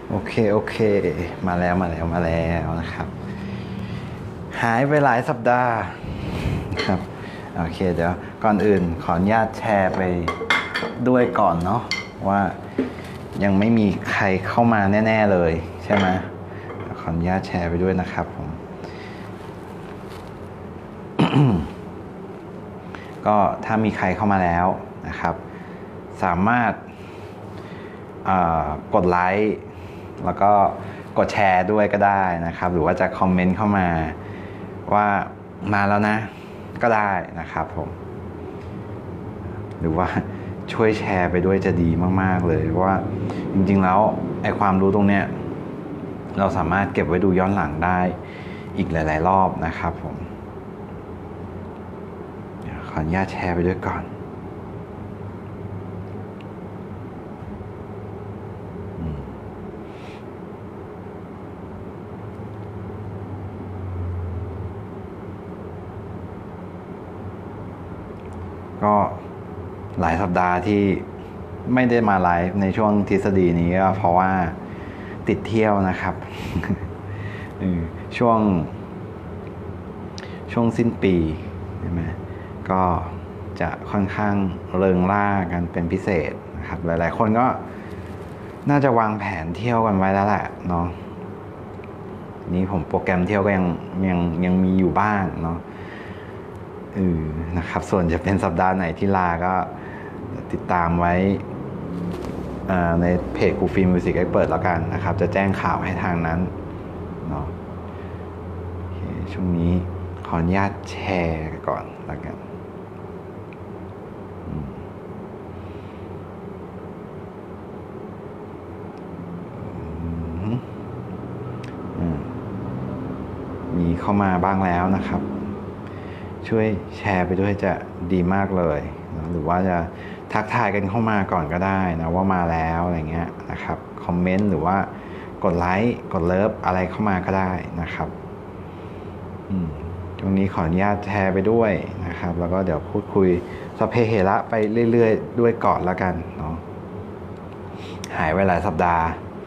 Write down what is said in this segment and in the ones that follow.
โอเคโอเคมาแล้วนะครับหายไปหลายสัปดาห์ครับโอเคเดี๋ยวก่อนอื่นขออนุญาตแชร์ไปด้วยก่อนเนาะว่ายังไม่มีใครเข้ามาแน่ๆเลยใช่ไหมขออนุญาตแชร์ไปด้วยนะครับผม ก็ถ้ามีใครเข้ามาแล้วนะครับสามารถกดไลค์แล้วก็กดแชร์ด้วยก็ได้นะครับหรือว่าจะคอมเมนต์เข้ามาว่ามาแล้วนะก็ได้นะครับผมหรือว่าช่วยแชร์ไปด้วยจะดีมากๆเลยเพราะว่าจริงๆแล้วไอ้ความรู้ตรงเนี้ยเราสามารถเก็บไว้ดูย้อนหลังได้อีกหลายๆรอบนะครับผมขออนุญาตแชร์ไปด้วยก่อนก็หลายสัปดาห์ที่ไม่ได้มาไลฟ์ในช่วงทฤษฎีนี้ก็เพราะว่าติดเที่ยวนะครับ ช่วงสิ้นปีใช่ไหมก็จะค่อนข้างเริงร่ากันเป็นพิเศษนะครับหลายๆคนก็น่าจะวางแผนเที่ยวกันไว้แล้วแหละเนาะนี้ผมโปรแกรมเที่ยวก็ยังมีอยู่บ้างเนาะนะครับส่วนจะเป็นสัปดาห์ไหนที่ลาก็ติดตามไว้ในเพจกูฟีมิวสิกเอ็กเปิดแล้วกันนะครับจะแจ้งข่าวให้ทางนั้นเนาะช่วงนี้ขออนุญาตแชร์ก่อนแล้วกันมีเข้ามาบ้างแล้วนะครับช่วยแชร์ไปด้วยจะดีมากเลยนะหรือว่าจะทักทายกันเข้ามาก่อนก็ได้นะว่ามาแล้วอะไรเงี้ยนะครับคอมเมนต์หรือว่ากดไลค์กดเลิฟอะไรเข้ามาก็ได้นะครับตรงนี้ขออนุญาตแชร์ไปด้วยนะครับแล้วก็เดี๋ยวพูดคุยสเปเหระไปเรื่อยๆด้วยก่อนแล้วกันเนาะหายไปหลายสัปดาห์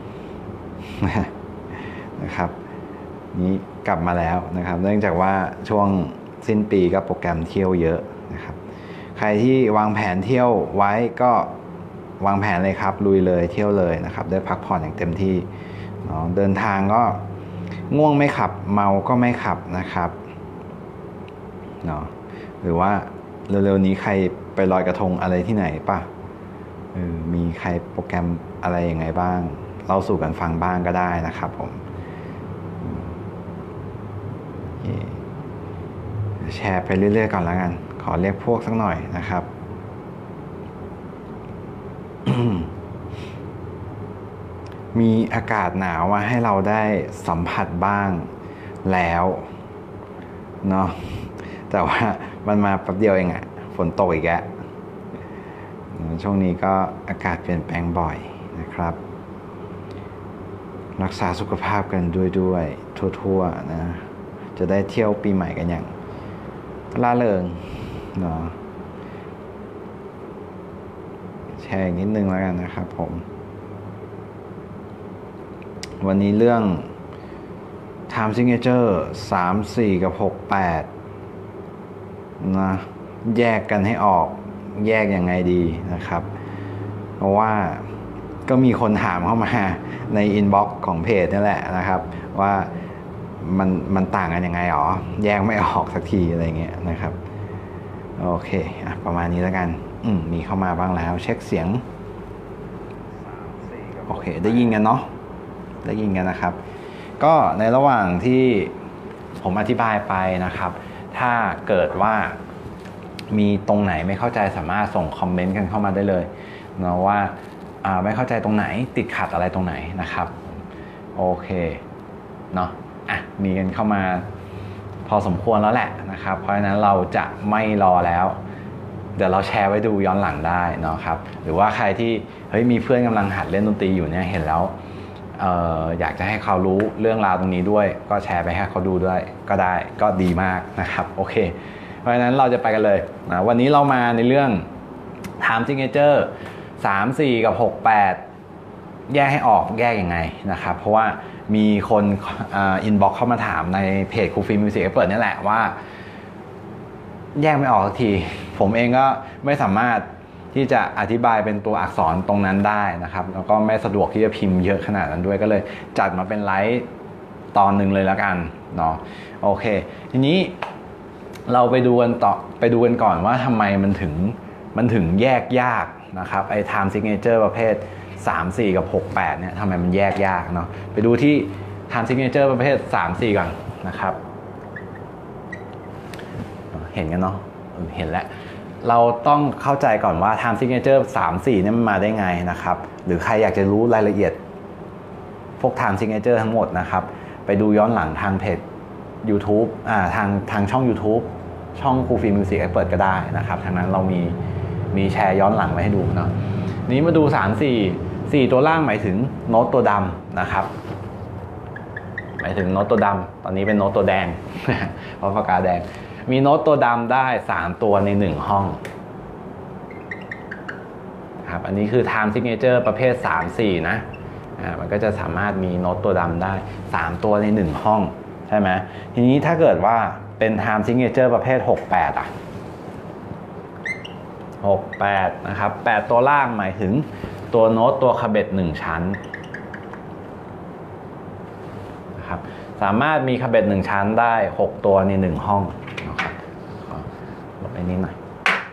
นะครับนี้กลับมาแล้วนะครับเนื่องจากว่าช่วงสิ้นปีก็โปรแกรมเที่ยวเยอะนะครับใครที่วางแผนเที่ยวไว้ก็วางแผนเลยครับลุยเลยเที่ยวเลยนะครับได้พักผ่อนอย่างเต็มที่เนาะเดินทางก็ง่วงไม่ขับเมาก็ไม่ขับนะครับเนาะหรือว่าเร็วๆนี้ใครไปลอยกระทงอะไรที่ไหนป่ะมีใครโปรแกรมอะไรยังไงบ้างเล่าสู่กันฟังบ้างก็ได้นะครับผมแชร์ไปเรื่อยๆก่อนแล้วกันขอเรียกพวกสักหน่อยนะครับ มีอากาศหนาวมาให้เราได้สัมผัสบ้างแล้วเนาะแต่ว่ามันมาแป๊บเดียวเองอะฝนตกอีกแล้วช่วงนี้ก็อากาศเปลี่ยนแปลงบ่อยนะครับรักษาสุขภาพกันด้วยทั่วๆนะจะได้เที่ยวปีใหม่กันอย่างร่าเริงเนาะแชร์นิดนึงแล้วกันนะครับผมวันนี้เรื่อง Time Signature 3 4 กับ 6 8นะแยกกันให้ออกแยกยังไงดีนะครับเพราะว่าก็มีคนถามเข้ามาในอินบ็อกซ์ของเพจนี่แหละนะครับว่ามันต่างกันยังไงหรอแยกไม่ออกสักทีอะไรเงี้ยนะครับโอเคประมาณนี้แล้วกันมีเข้ามาบ้างแล้วเช็คเสียงโอเคได้ยินกันเนาะได้ยินกันนะครับก็ในระหว่างที่ผมอธิบายไปนะครับถ้าเกิดว่ามีตรงไหนไม่เข้าใจสามารถส่งคอมเมนต์กันเข้ามาได้เลยเนาะว่าไม่เข้าใจตรงไหนติดขัดอะไรตรงไหนนะครับโอเคเนาะมีกันเข้ามาพอสมควรแล้วแหละนะครับเพราะฉะนั้นเราจะไม่รอแล้วเดี๋ยวเราแชร์ไว้ดูย้อนหลังได้เนาะครับหรือว่าใครที่มีเพื่อนกำลังหัดเล่นดนตรีอยู่เนี่ยเห็นแล้วอยากจะให้เขารู้เรื่องราวตรงนี้ด้วยก็แชร์ไปให้เขาดูด้วยก็ได้ก็ดีมากนะครับโอเคเพราะฉะนั้นเราจะไปกันเลยนะวันนี้เรามาในเรื่อง Time Signature 3 4 กับ 6 8 แยกให้ออกแยกยังไงนะครับเพราะว่ามีคนอินบ็อกเข้ามาถามในเพจครูฟิล์มมิวสิกเอ็กซ์เพิร์ทนี่แหละว่าแยกไม่ออกสักทีผมเองก็ไม่สามารถที่จะอธิบายเป็นตัวอักษรตรงนั้นได้นะครับแล้วก็ไม่สะดวกที่จะพิมพ์เยอะขนาดนั้นด้วยก็เลยจัดมาเป็นไลฟ์ตอนหนึ่งเลยแล้วกันเนาะโอเคทีนี้เราไปดูกันก่อนว่าทำไมมันถึงแยกยากนะครับไอ้ time signature ประเภท3 4กับ6 8เนี่ยทำไมมันแยกยากเนาะไปดูที่ time signature ประเภท3 4ก่อนนะครับเห็นกันเนาะเห็นแล้วเราต้องเข้าใจก่อนว่า time signature 3 4เนี่ยมันมาได้ไงนะครับหรือใครอยากจะรู้รายละเอียดพวก time signature ทั้งหมดนะครับไปดูย้อนหลังทางเพจ YouTube ทางช่อง YouTube ช่องครูฟิล์มมิวสิกเปิดก็ได้นะครับทางนั้นเรามีแชร์ย้อนหลังไว้ให้ดูเนาะนี้มาดู4ตัวล่างหมายถึงโน้ตตัวดำนะครับหมายถึงโน้ตตัวดำตอนนี้เป็นโน้ตตัวแดง เพราะปากกาแดงมีโน้ตตัวดำได้3ตัวใน1ห้องครับอันนี้คือ time signature ประเภท3 4นะมันก็จะสามารถมีโน้ตตัวดำได้3ตัวใน1ห้องใช่ไหมทีนี้ถ้าเกิดว่าเป็น time signature ประเภท6 8อ่ะ6 8นะครับ8ตัวล่างหมายถึงตัวโน้ตตัวคาเบ็ด1ชั้นนะครับสามารถมีคาเบ็ด1ชั้นได้6ตัวใน1ห้องนะครับลบไปนิดหน่อย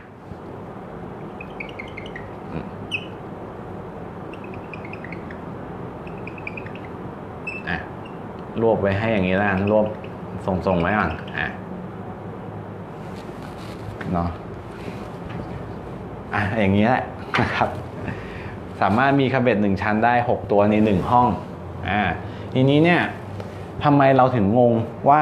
รวบไว้ให้อย่างนี้แล้วรวบส่งไว้ก่อนเนาะอย่างนี้แหละนะครับสามารถมีคาเบ็ด1ชั้นได้6ตัวใน1ห้องทีนี้เนี่ยทำไมเราถึงงงว่า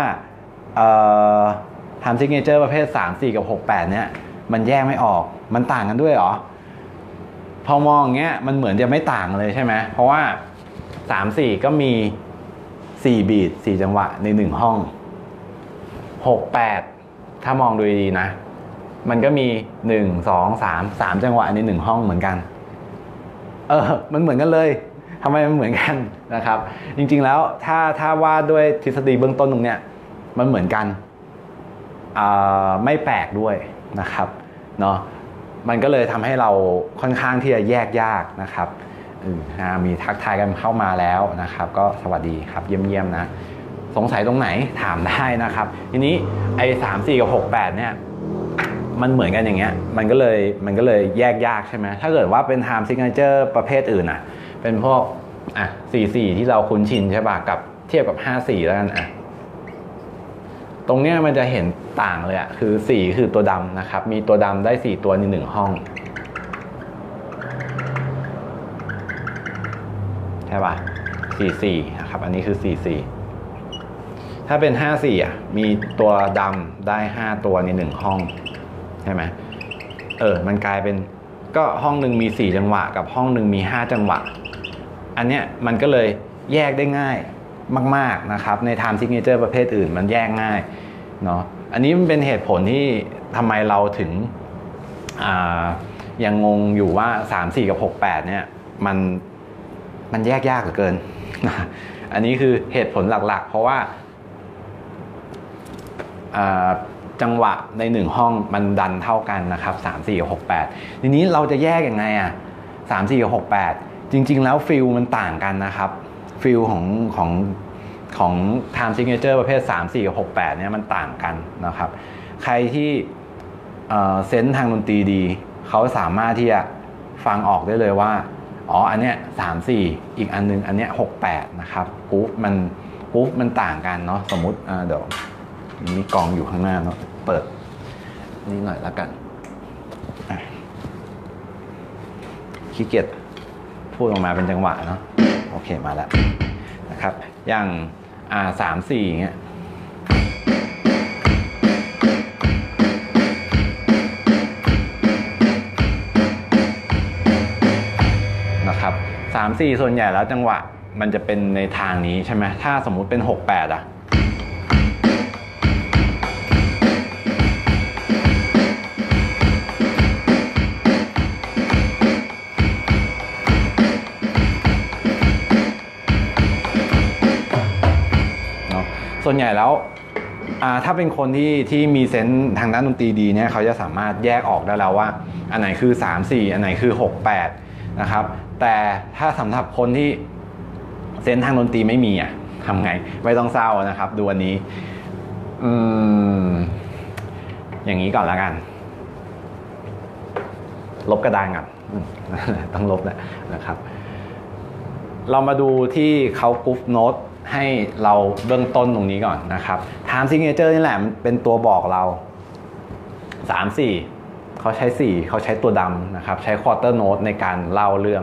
time signature ประเภท3 4กับ6 8เนี่ยมันแยกไม่ออกมันต่างกันด้วยเหรอพอมองอย่างเงี้ยมันเหมือนจะไม่ต่างเลยใช่ไหมเพราะว่า3 4ก็มี4บีท4จังหวะใน1ห้อง6 8ถ้ามองดูดีๆนะมันก็มี1 2 3จังหวะใน1ห้องเหมือนกันมันเหมือนกันเลยทำไมมันเหมือนกันนะครับจริงๆแล้วถ้าว่าด้วยทฤษฎีเบื้องต้นตรงเนี้ยมันเหมือนกันไม่แปลกด้วยนะครับเนาะมันก็เลยทำให้เราค่อนข้างที่จะแยกยากนะครับมีทักทายกันเข้ามาแล้วนะครับก็สวัสดีครับเยี่ยมๆนะสงสัยตรงไหนถามได้นะครับทีนี้ไอ้3 4กับ6 8เนี่ยมันเหมือนกันอย่างเงี้ยมันก็เลยแยกยากใช่ไหมถ้าเกิดว่าเป็น time signature ประเภทอื่นเป็นพวก4 ที่เราคุ้นชินใช่ป่ะกับเทียบกับ5 4แล้วกันตรงเนี้ยมันจะเห็นต่างเลยคือ4คือตัวดำนะครับมีตัวดำได้4ตัวใน1ห้องใช่ป่ะ4 นะครับอันนี้คือ4 ถ้าเป็น5 4มีตัวดำได้5ตัวใน1ห้องใช่ไหมมันกลายเป็นก็ห้องหนึ่งมี4จังหวะกับห้องหนึ่งมี5จังหวะอันเนี้ยมันก็เลยแยกได้ง่ายมากๆนะครับใน time signature ประเภทอื่นมันแยกง่ายเนาะอันนี้มันเป็นเหตุผลที่ทำไมเราถึงยังงงอยู่ว่า3 4กับ6 8เนี่ยมันแยกยากเหลือเกินอันนี้คือเหตุผลหลักๆเพราะว่าจังหวะใน1ห้องมันดันเท่ากันนะครับ3 4กับ6 8ทีนี้เราจะแยกยังไง3 4กับ6 8จริงๆแล้วฟิลมันต่างกันนะครับฟิลของ time signature ประเภท3 4กับ6 8เนี่ยมันต่างกันนะครับใครที่เซนส์ทางดนตรีดีเขาสามารถที่จะฟังออกได้เลยว่าอันเนี้ย3 4อีกอันนึงอันเนี้ย6 8นะครับกรุ๊ปมันต่างกันเนาะสมมุติเดี๋ยวมีกองอยู่ข้างหน้าเนาะเปิดนี่หน่อยแล้วกันขี้เกียจพูดออกมาเป็นจังหวะเนาะโอเคมาแล้วนะครับอย่าง3 4อย่างเงี้ยนะครับ3 4ส่วนใหญ่แล้วจังหวะมันจะเป็นในทางนี้ใช่ไหมถ้าสมมุติเป็น6 8 ส่วนใหญ่แล้วถ้าเป็นคนที่มีเซนส์ทางด้านดนตรีดีเนี่ยเขาจะสามารถแยกออกได้แล้วว่าอันไหนคือ3 4อันไหนคือ6 8นะครับแต่ถ้าสำหรับคนที่เซนส์ทางดนตรีไม่มีทำไงไม่ต้องเศร้านะครับดูอันนี้อย่างนี้ก่อนแล้วกันลบกระดานก่อนต้องลบแล้วนะครับเรามาดูที่เขากรุ๊ปโน้ตให้เราเบื้องต้นตรงนี้ก่อนนะครับ time signature นี่แหละมันเป็นตัวบอกเรา3 4เขาใช้4เขาใช้ตัวดำนะครับใช้ quarter note ในการเล่าเรื่อง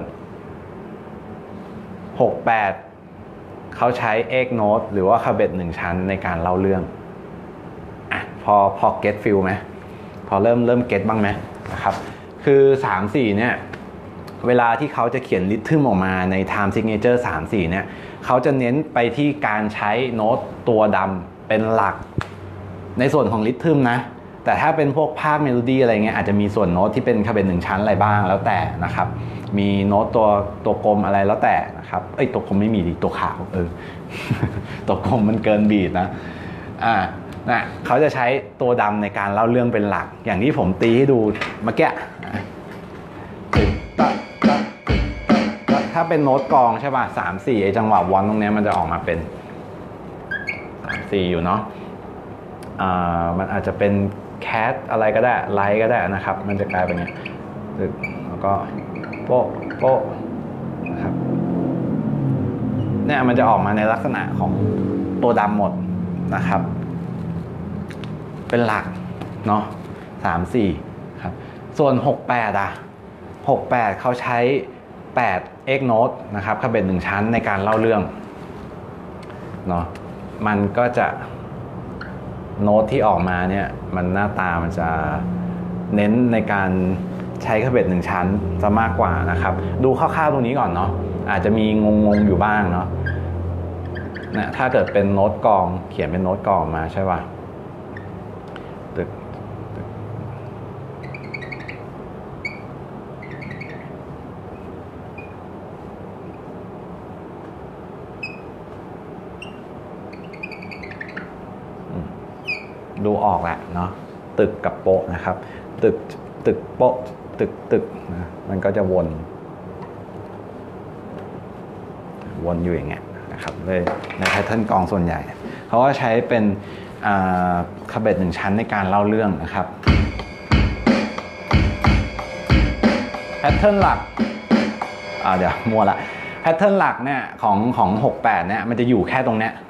6 8เขาใช้ egg note หรือว่า cavet 1 ชั้นในการเล่าเรื่องพอ get feel ไหมพอเริ่ม get บ้างไหมนะครับคือ3 4เนี่ยเวลาที่เขาจะเขียนริทึมออกมาใน time signature 3 4เนี่ยเขาจะเน้นไปที่การใช้โน้ตตัวดำเป็นหลักในส่วนของริทึมนะแต่ถ้าเป็นพวกภาคเมโลดี้อะไรเงี้ยอาจจะมีส่วนโน้ตที่เป็นคาเบน1 ชั้นอะไรบ้างแล้วแต่นะครับมีโน้ตตัวกลมอะไรแล้วแต่นะครับตัวกลมไม่มีดิตัวขาวตัวกลมมันเกินบีทนะเขาจะใช้ตัวดำในการเล่าเรื่องเป็นหลักอย่างที่ผมตีให้ดูเมื่อกี้ถ้าเป็นโน้ตกลองใช่ป่ะ3 4ไอจังหวะวอนตรงนี้มันจะออกมาเป็น3 4อยู่เนาะมันอาจจะเป็นแคทอะไรก็ได้ไลท์ก็ได้นะครับมันจะกลายเป็นอย่างนี้แล้วก็โป๊ะโป๊ะนะครับเนี่ยมันจะออกมาในลักษณะของตัวดำหมดนะครับเป็นหลักเนาะ3 4ครับส่วน6 8 6 8เขาใช้8 X note นะครับคาเบน1 ชั้นในการเล่าเรื่องเนาะมันก็จะโน้ตที่ออกมาเนี่ยมันหน้าตามันจะเน้นในการใช้คาเบน1 ชั้นจะมากกว่านะครับดูคร่าวๆตรงนี้ก่อนเนาะอาจจะมีงงอยู่บ้างเนาะนะถ้าเกิดเป็นโน้ตกลองเขียนเป็นโน้ตกลองมาใช่ป่ะดูออกแหละเนาะตึกกับโป๊ะนะครับตึกโป๊ะตึกนะมันก็จะวนอยู่อย่างเงี้ยนะครับเลยในแพทเทิร์นกลองส่วนใหญ่เขาก็ใช้เป็นคาเบต1 ชั้นในการเล่าเรื่องนะครับแพทเทิร์นหลักเดี๋ยวมัวละแพทเทิร์นหลักเนี่ยของ6 8เนี่ยมันจะอยู่แค่ตรงเนี้ย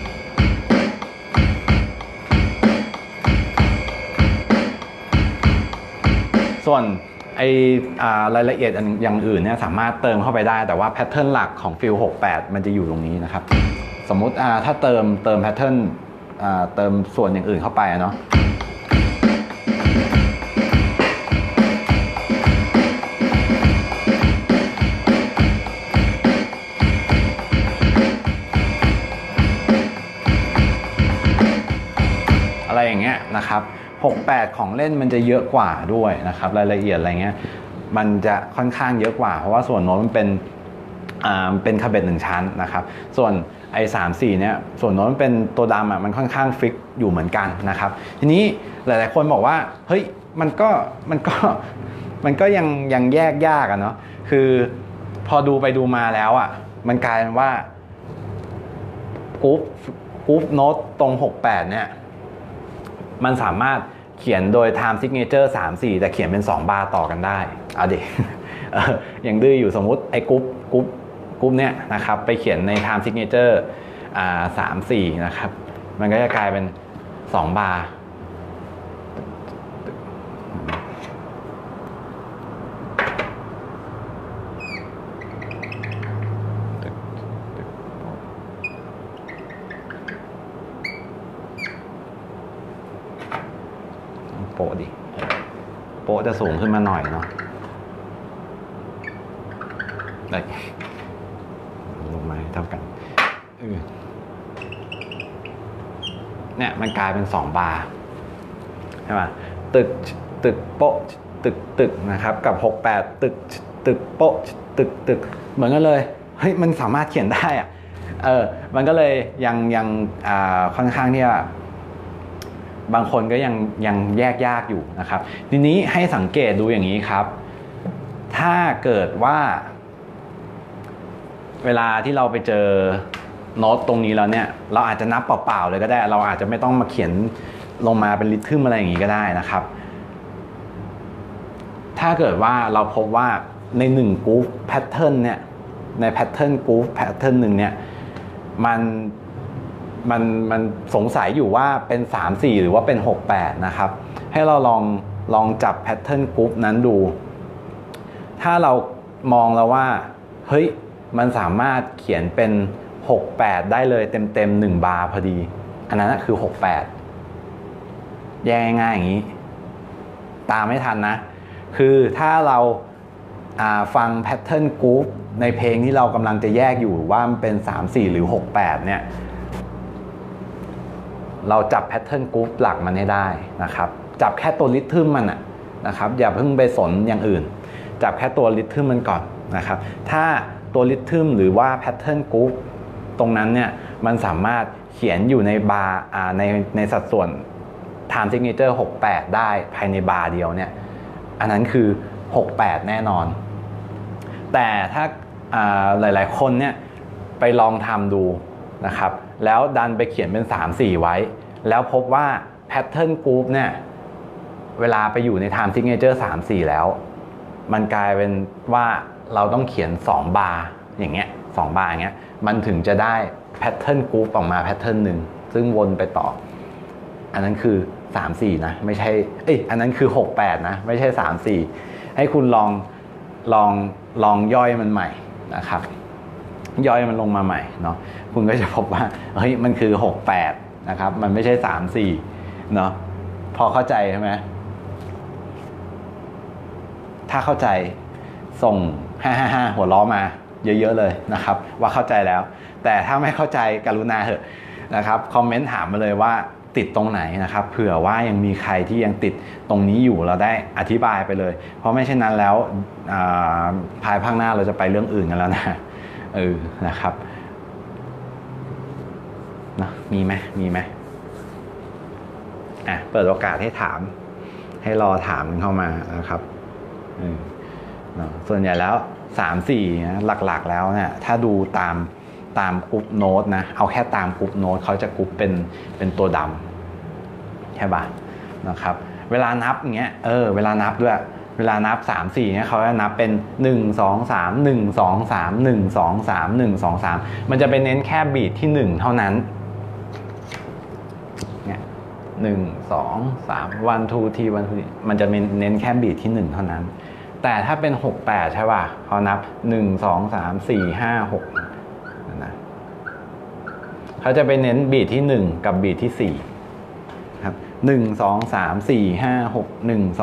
ส่วนรายละเอียดอย่างอื่นเนี่ยสามารถเติมเข้าไปได้แต่ว่าแพทเทิร์นหลักของฟิล68มันจะอยู่ตรงนี้นะครับสมมุติถ้าเติมแพทเทิร์นเติมส่วนอย่างอื่นเข้าไปเนาะอะไรอย่างเงี้ยนะครับ68ของเล่นมันจะเยอะกว่าด้วยนะครับรายละเอียดอะไรเงี้ยมันจะค่อนข้างเยอะกว่าเพราะว่าส่วนโน้ตมันเป็นคาเบน1 ชั้นนะครับส่วนไอ้3 4เนี่ยส่วนโน้ตมันเป็นตัวดำมันค่อนข้างฟิกอยู่เหมือนกันนะครับทีนี้หลายๆคนบอกว่าเฮ้ยมันก็ยังแยกยากเนาะคือพอดูไปดูมาแล้วมันกลายเป็นว่ากรุ๊ปโน้ตตรง68เนี่ยมันสามารถเขียนโดย time signature 3 4แต่เขียนเป็น2 บาร์ต่อกันได้เอาดิอย่างดื้ออยู่สมมุติไอ้กรุ๊ปเนี้ยนะครับไปเขียนใน time signature 3 4นะครับมันก็จะกลายเป็น2 บาร์โปะดิโปะจะสูงขึ้นมาหน่อยเนาะได้ลงมาเท่ากันเนี่ยมันกลายเป็น2 บาร์ใช่ไหมตึกโปะตึกนะครับกับ68ตึกโปะตึกเหมือนกันเลยเฮ้ยมันสามารถเขียนได้มันก็เลยยังค่อนข้างที่จะบางคนก็ยังแยกยากอยู่นะครับทีนี้ให้สังเกตดูอย่างนี้ครับถ้าเกิดว่าเวลาที่เราไปเจอโน้ตตรงนี้แล้วเนี่ยเราอาจจะนับเปล่าๆเลยก็ได้เราอาจจะไม่ต้องมาเขียนลงมาเป็นริทึมอะไรอย่างนี้ก็ได้นะครับถ้าเกิดว่าเราพบว่าใน1 groove pattern เนี่ยในแพทเทิร์น groove pattern หนึ่งเนี่ยมันสงสัยอยู่ว่าเป็น3-4หรือว่าเป็น6-8นะครับให้เราลองจับแพทเทิร์น groove นั้นดูถ้าเรามองแล้วว่าเฮ้ยมันสามารถเขียนเป็น6-8ได้เลยเต็ม1 บาร์พอดีอันนั้นคือ6-8แยกง่ายๆอย่างนี้ตามไม่ทันนะคือถ้าเราฟังแพทเทิร์นกรุ๊ปในเพลงที่เรากำลังจะแยกอยู่ว่ามันเป็น3-4หรือ6-8เนี่ยเราจับแพทเทิร์นกรุ๊ปหลักมันให้ได้นะครับจับแค่ตัวริทึมมันนะครับอย่าเพิ่งไปสนอย่างอื่นจับแค่ตัวริทึมมันก่อนนะครับถ้าตัวริทึมหรือว่าแพทเทิร์นกรุ๊ปตรงนั้นเนี่ยมันสามารถเขียนอยู่ในบาร์ในสัดส่วน time signature 6-8ได้ภายในบาร์เดียวเนี่ยอันนั้นคือ6-8แน่นอนแต่ถ้าหลายๆคนเนี่ยไปลองทำดูนะครับแล้วดันไปเขียนเป็น3-4ไว้แล้วพบว่าแพทเทิร์นกรุ๊ปเนี่ยเวลาไปอยู่ใน time signature 3-4แล้วมันกลายเป็นว่าเราต้องเขียน2 บาร์อย่างเงี้ย2 บาร์อย่างเงี้ยมันถึงจะได้แพทเทิร์นกรุ๊ปออกมาแพทเทิร์นหนึ่งซึ่งวนไปต่ออันนั้นคือ3-4นะไม่ใช่อันนั้นคือ6-8นะไม่ใช่3-4ให้คุณลองย่อยมันใหม่นะครับย่อยมันลงมาใหม่เนาะคุณก็จะพบว่าเฮ้ยมันคือ6-8นะครับมันไม่ใช่3-4เนาะพอเข้าใจใช่ไหมถ้าเข้าใจส่ง555หัวล้อมาเยอะๆเลยนะครับว่าเข้าใจแล้วแต่ถ้าไม่เข้าใจกรุณาเถอะนะครับคอมเมนต์ถามมาเลยว่าติดตรงไหนนะครับเผื่อว่ายังมีใครที่ยังติดตรงนี้อยู่เราได้อธิบายไปเลยเพราะไม่เช่นนั้นแล้วภายภาคหน้าเราจะไปเรื่องอื่นกันแล้วนะนะครับนะมีไหมเปิดโอกาสให้ถามให้รอถามเข้ามานะครับส่วนใหญ่แล้ว3-4นะหลักๆแล้วเนี่ยถ้าดูตามกรุ๊ปโน้ตนะเอาแค่ตามกรุ๊ปโน้ตเขาจะกรุ๊ปเป็นตัวดำใช่ป่ะนะครับเวลานับอย่างเงี้ยเวลานับด้วยเวลานับ3-4เนี่ยเขาจะนับเป็น1-2-3 1-2-3 1-2-3 1-2-3มันจะไปเน้นแค่บีทที่1เท่านั้นเนี่ย1-2-3 1 2 3 1 2 มันจะเน้นแค่บีทที่1เท่านั้นแต่ถ้าเป็น6-8ใช่ป่ะเขานับ1-2-3-4-5-6นะเขาจะไปเน้นบีทที่1กับบีทที่4ครับ1-2-3-4-5-6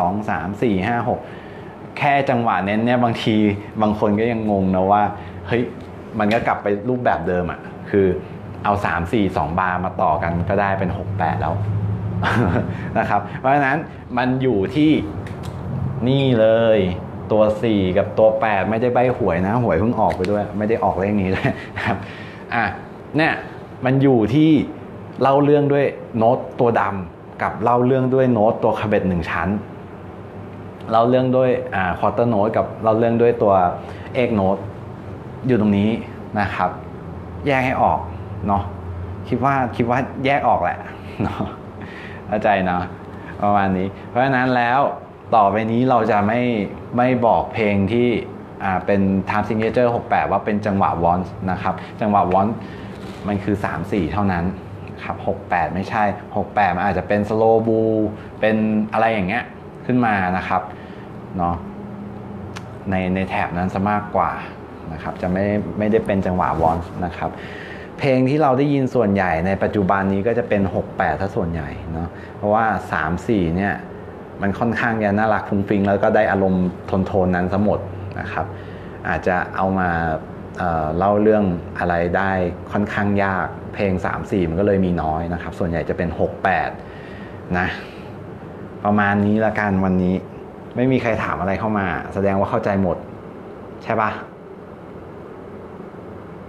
1-2-3-4-5-6แค่จังหวะเน้นเนี่ยบางทีบางคนก็ยังงงนะว่าเฮ้ยมันก็กลับไปรูปแบบเดิมคือเอา3-4 2 บาร์มาต่อกันก็ได้เป็น6-8แล้วนะครับเพราะฉะนั้นมันอยู่ที่นี่เลยตัว4กับตัว8ไม่ได้ใบหวยนะหวยเพิ่งออกไปด้วยไม่ได้ออกเลขนี้ด้วยนะครับเนี่ยมันอยู่ที่เล่าเรื่องด้วยโน้ตตัวดำกับเล่าเรื่องด้วยโน้ตตัวคาเบต1 ชั้นเล่าเรื่องด้วยควอเตอร์โน้ตกับเล่าเรื่องด้วยตัวเอกโน้ตอยู่ตรงนี้นะครับแยกให้ออกเนาะคิดว่าแยกออกแหละเนาะเข้าใจเนาะประมาณนี้เพราะฉะนั้นแล้วต่อไปนี้เราจะไม่บอกเพลงที่เป็น time signature 6-8ว่าเป็นจังหวะวอนส์นะครับจังหวะวอนส์มันคือ3-4เท่านั้นครับ6-8ไม่ใช่6-8มันอาจจะเป็น slow blue เป็นอะไรอย่างเงี้ยขึ้นมานะครับเนาะในแถบนั้นซะมากกว่านะครับจะไม่ได้เป็นจังหวะวอนส์นะครับเพลงที่เราได้ยินส่วนใหญ่ในปัจจุบันนี้ก็จะเป็น6-8ถ้าส่วนใหญ่เนาะเพราะว่า3-4เนี่ยมันค่อนข้างจะน่ารักฟุ้งฟิ้งแล้วก็ได้อารมณ์โทนนั้นซะหมดนะครับอาจจะเอามาเล่าเรื่องอะไรได้ค่อนข้างยากเพลง3-4มันก็เลยมีน้อยนะครับส่วนใหญ่จะเป็น6-8นะประมาณนี้ละกันวันนี้ไม่มีใครถามอะไรเข้ามาแสดงว่าเข้าใจหมดใช่ปะ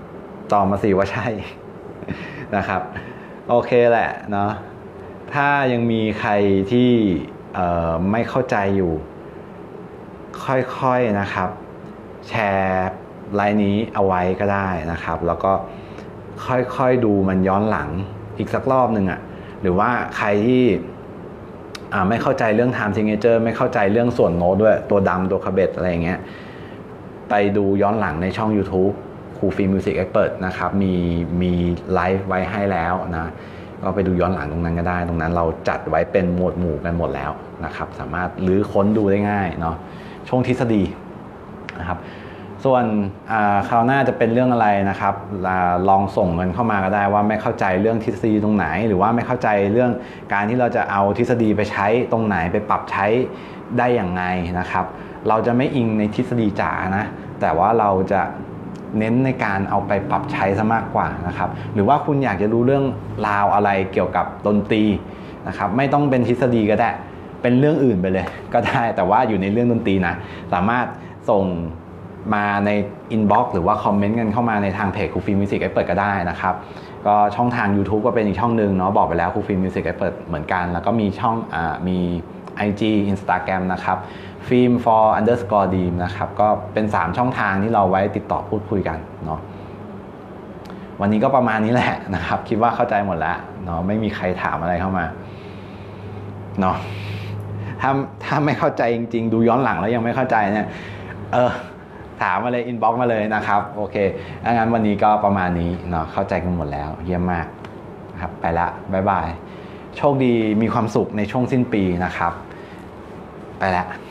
ตอบมาสิว่าใช่ นะครับโอเคแหละเนาะถ้ายังมีใครที่ไม่เข้าใจอยู่ค่อยๆนะครับแชร์ไลน์นี้เอาไว้ก็ได้นะครับแล้วก็ค่อยๆดูมันย้อนหลังอีกสักรอบหนึ่งอ่ะหรือว่าใครที่ไม่เข้าใจเรื่อง time signature ไม่เข้าใจเรื่องส่วนโน้ตด้วยตัวดำตัวคาเบตอะไรอย่างเงี้ยไปดูย้อนหลังในช่อง YouTube ครูฟิล์มมิวสิกเอ็กซ์เพิร์ทนะครับมีไลฟ์ไว้ให้แล้วนะก็ไปดูย้อนหลังตรงนั้นก็ได้ตรงนั้นเราจัดไว้เป็นหมวดหมู่กันหมดแล้วนะครับสามารถรื้อค้นดูได้ง่ายเนาะช่วงทฤษฎีนะครับส่วนคราวหน้าจะเป็นเรื่องอะไรนะครับลองส่งเงินเข้ามาก็ได้ว่าไม่เข้าใจเรื่องทฤษฎีตรงไหนหรือว่าไม่เข้าใจเรื่องการที่เราจะเอาทฤษฎีไปใช้ตรงไหนไปปรับใช้ได้อย่างไงนะครับเราจะไม่อิงในทฤษฎีจ๋านะแต่ว่าเราจะเน้นในการเอาไปปรับใช้ซะมากกว่านะครับหรือว่าคุณอยากจะรู้เรื่องราวอะไรเกี่ยวกับดนตรีนะครับไม่ต้องเป็นทฤษฎีก็ได้เป็นเรื่องอื่นไปเลยก็ได้แต่ว่าอยู่ในเรื่องดนตรีนะสามารถส่งมาในอินบ็อกซ์หรือว่าคอมเมนต์กันเข้ามาในทางเพจครูฟิล์มมิวสิกเอ็กซ์เพิร์ทก็ได้นะครับก็ช่องทาง YouTube ก็เป็นอีกช่องหนึ่งเนาะบอกไปแล้วครูฟิล์มมิวสิกเอ็กซ์เพิร์ทเหมือนกันแล้วก็มีช่องมี IG Instagram นะครับ film for underscore deam นะครับก็เป็น3ช่องทางที่เราไว้ติดต่อพูดคุยกันเนาะวันนี้ก็ประมาณนี้แหละนะครับคิดว่าเข้าใจหมดแล้วเนาะไม่มีใครถามอะไรเข้ามาเนาะถ้าไม่เข้าใจจริงๆดูย้อนหลังแล้วยังไม่เข้าใจเนี่ยถามมาเลยอินบ็อกซ์มาเลยนะครับโอเคงั้นวันนี้ก็ประมาณนี้เนาะเข้าใจกันหมดแล้วเยี่ยมมากครับไปละบ๊ายบายโชคดีมีความสุขในช่วงสิ้นปีนะครับไปละ